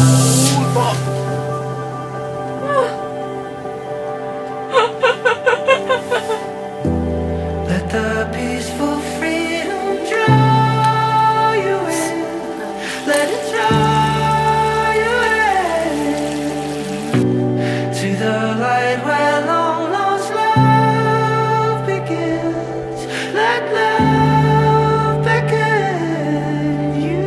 Let the peaceful freedom draw you in. Let it draw you in to the light where long lost love begins. Let love beckon you.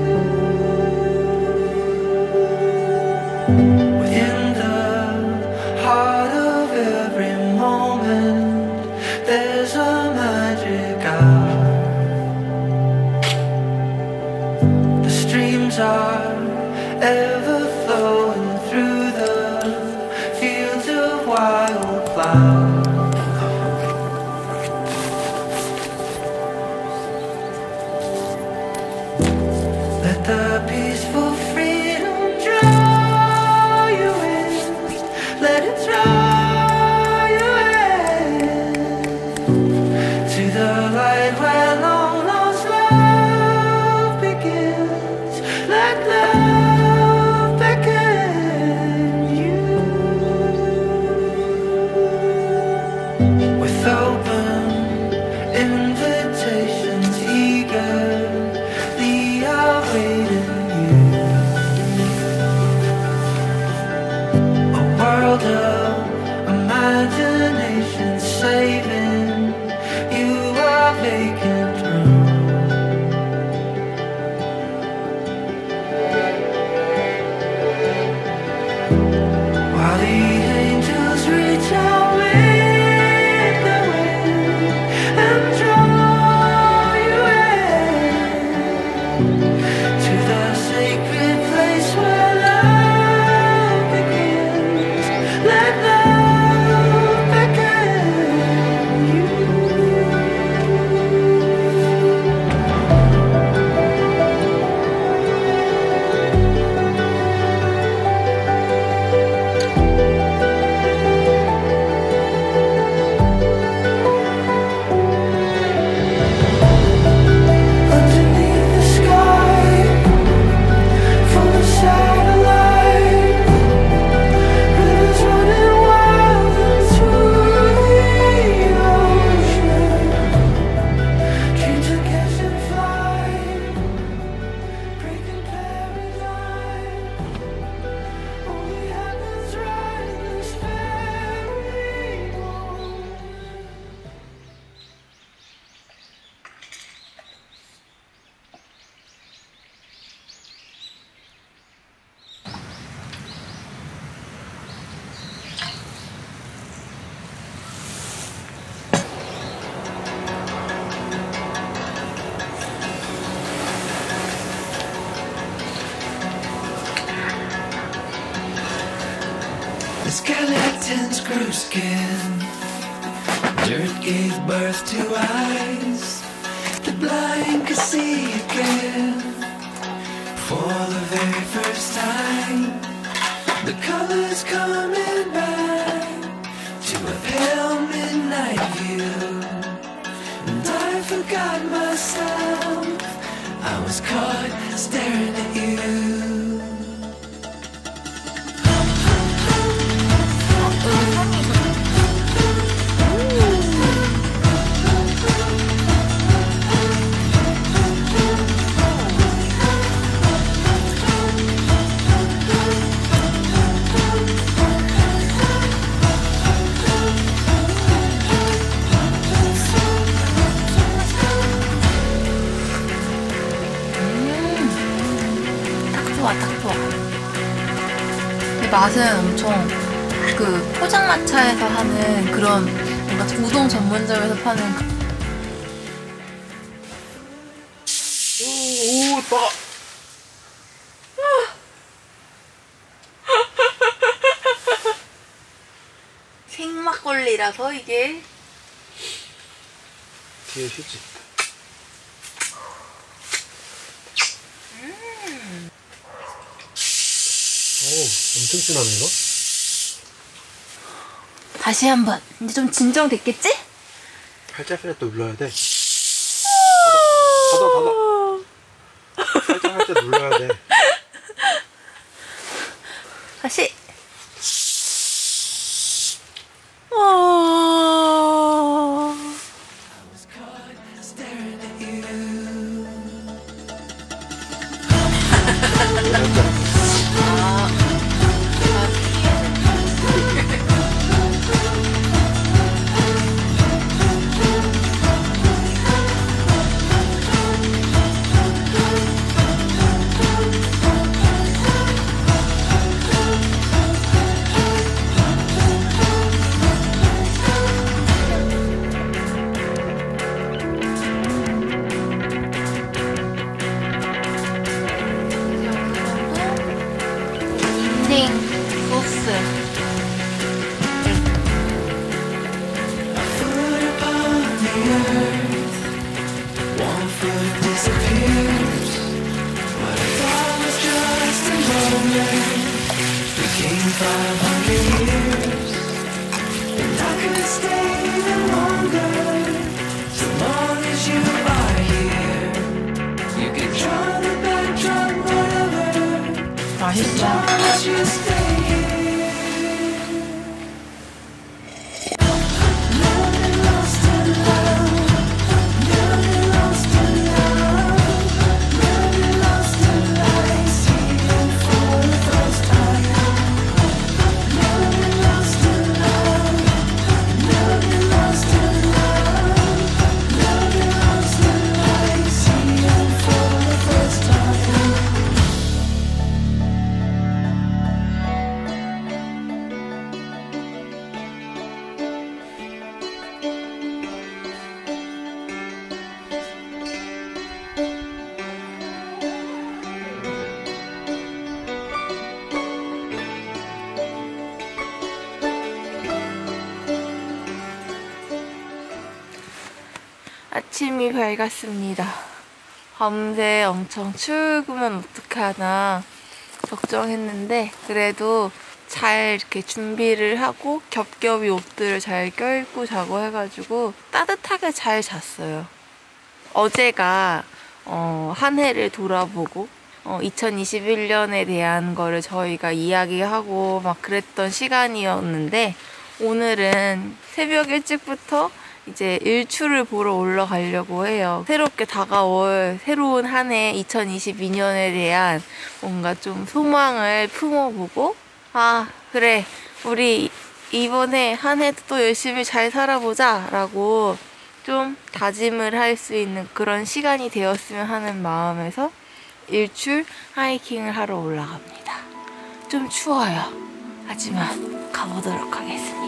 Within the heart of every moment, there's a magic hour. The streams are ever flowing through the fields of wildflowers. Let the peaceful freedom draw you in. Let it draw you in to the light where long lost love begins. Let love beckon you. With open invitations eagerly awaiting you. A world of imagination saving you a vacant room. While the angels reach out with the wind and draw you in to the sacred place where love begins. Let love beckon you. Underneath the sky, full of satellites, rivers running wild into the ocean. Dreams are catching flight, breaking paradigm. Only happens right in this very moment. The skeletons grew skin, dirt gave birth to eyes. The blind could see again for the very first time. The colors coming back to a pale midnight view, and I forgot myself. I was caught staring at you. 딱 좋아. 근데 맛은 엄청 그 포장마차에서 하는 그런 뭔가 우동 전문점에서 파는 오, 따가. 생막걸리라서 이게 뒤에 휴지. 오, 엄청 진하네 이거. 다시 한번. 이제 좀 진정됐겠지? 팔짝팔짝 또 눌러야 돼. 닫아. 살짝 눌러야 돼. 디핑 소스. Foot upon the earth, one foot disappears. What I thought was just a moment became 500 years. And I could stay even longer, so long as you are here. You can try the backdrop, whatever, 맛있죠? long as you stay here. Never lost in love, never lost in love, never lost in life, seeing for the first time. Never lost in love, never lost in love, never lost in life, seeing for the first time. 아침이 밝았습니다. 밤새 엄청 출구면 어떡하나 걱정했는데 그래도 잘 이렇게 준비를 하고 겹겹이 옷들을 잘 껴입고 자고 해가지고 따뜻하게 잘 잤어요. 어제가 한 해를 돌아보고 2021년에 대한 거를 저희가 이야기하고 막 그랬던 시간이었는데 오늘은 새벽 일찍부터 이제 일출을 보러 올라가려고 해요. 새롭게 다가올 새로운 한 해 2022년에 대한 뭔가 좀 소망을 품어보고 아 그래 우리 이번에 한 해도 또 열심히 잘 살아보자 라고 좀 다짐을 할 수 있는 그런 시간이 되었으면 하는 마음에서 일출 하이킹을 하러 올라갑니다. 좀 추워요. 하지만 가보도록 하겠습니다.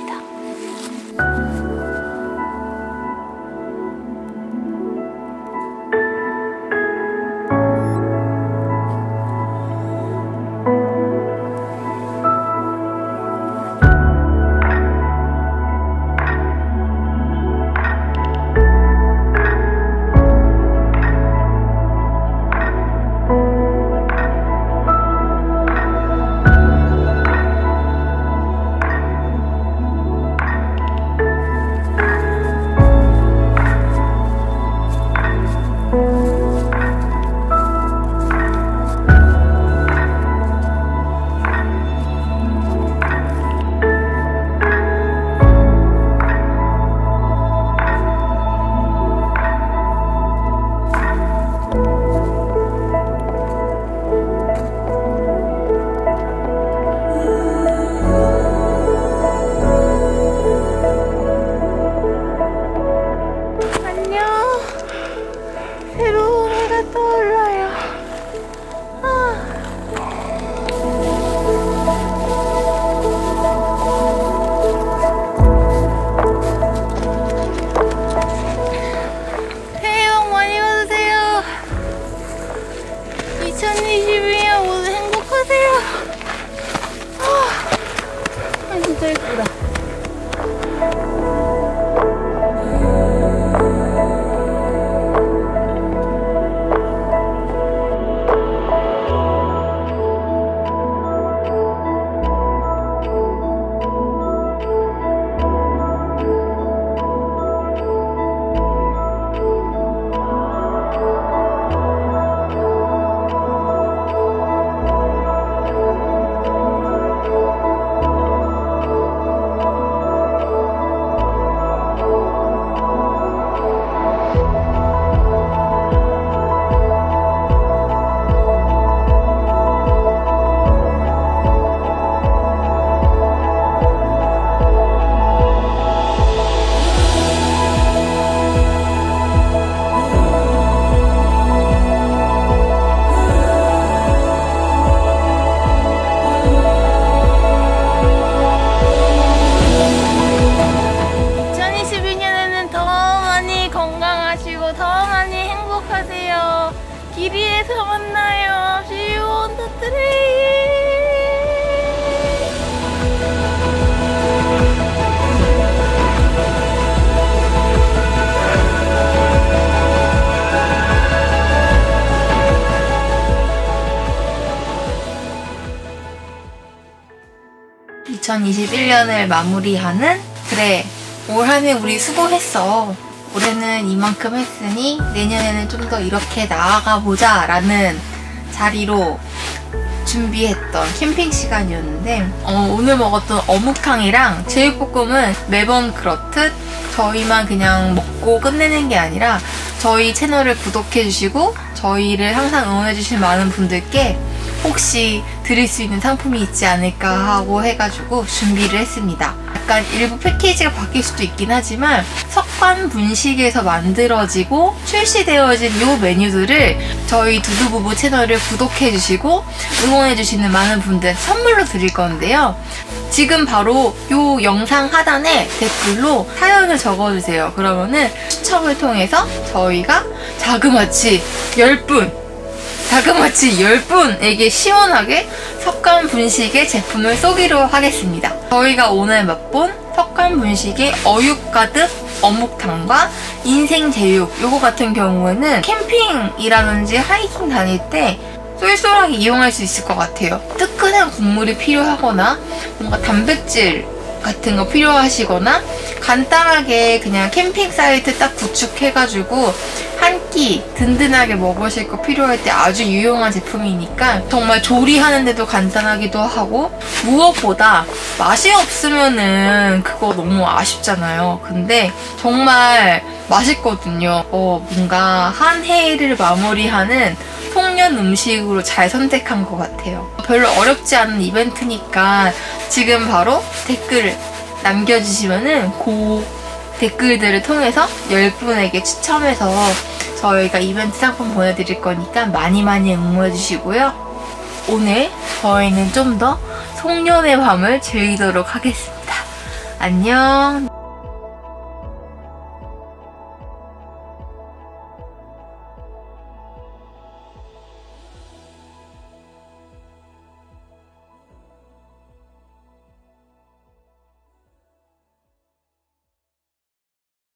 진짜 예쁘다. 길이에서 만나요. See you on the train. 2021년을 마무리하는 그래 올 한 해 우리 수고했어. 올해는 이만큼 했으니 내년에는 좀 더 이렇게 나아가 보자 라는 자리로 준비했던 캠핑 시간이었는데 오늘 먹었던 어묵탕이랑 제육볶음은 매번 그렇듯 저희만 그냥 먹고 끝내는 게 아니라 저희 채널을 구독해주시고 저희를 항상 응원해주신 많은 분들께 혹시 드릴 수 있는 상품이 있지 않을까 하고 해가지고 준비를 했습니다. 약간 일부 패키지가 바뀔 수도 있긴 하지만 석관 분식에서 만들어지고 출시되어진 이 메뉴들을 저희 두두부부 채널을 구독해주시고 응원해주시는 많은 분들한테 선물로 드릴 건데요. 지금 바로 이 영상 하단에 댓글로 사연을 적어주세요. 그러면은 추첨을 통해서 저희가 자그마치 10분에게 시원하게 석관 분식의 제품을 쏘기로 하겠습니다. 저희가 오늘 맛본 석관 분식의 어육 가득 어묵탕과 인생 제육 요거 같은 경우에는 캠핑이라든지 하이킹 다닐 때 쏠쏠하게 이용할 수 있을 것 같아요. 뜨끈한 국물이 필요하거나 뭔가 단백질 같은 거 필요하시거나 간단하게 그냥 캠핑 사이트 딱 구축해가지고 한 끼 든든하게 먹으실 거 필요할 때 아주 유용한 제품이니까 정말 조리하는데도 간단하기도 하고 무엇보다 맛이 없으면은 그거 너무 아쉽잖아요. 근데 정말 맛있거든요. 뭔가 한 해를 마무리하는 송년 음식으로 잘 선택한 것 같아요. 별로 어렵지 않은 이벤트니까 지금 바로 댓글을 남겨주시면은 그 댓글들을 통해서 10분에게 추첨해서 저희가 이벤트 상품 보내드릴 거니까 많이 응모해주시고요. 오늘 저희는 좀 더 송년의 밤을 즐기도록 하겠습니다. 안녕.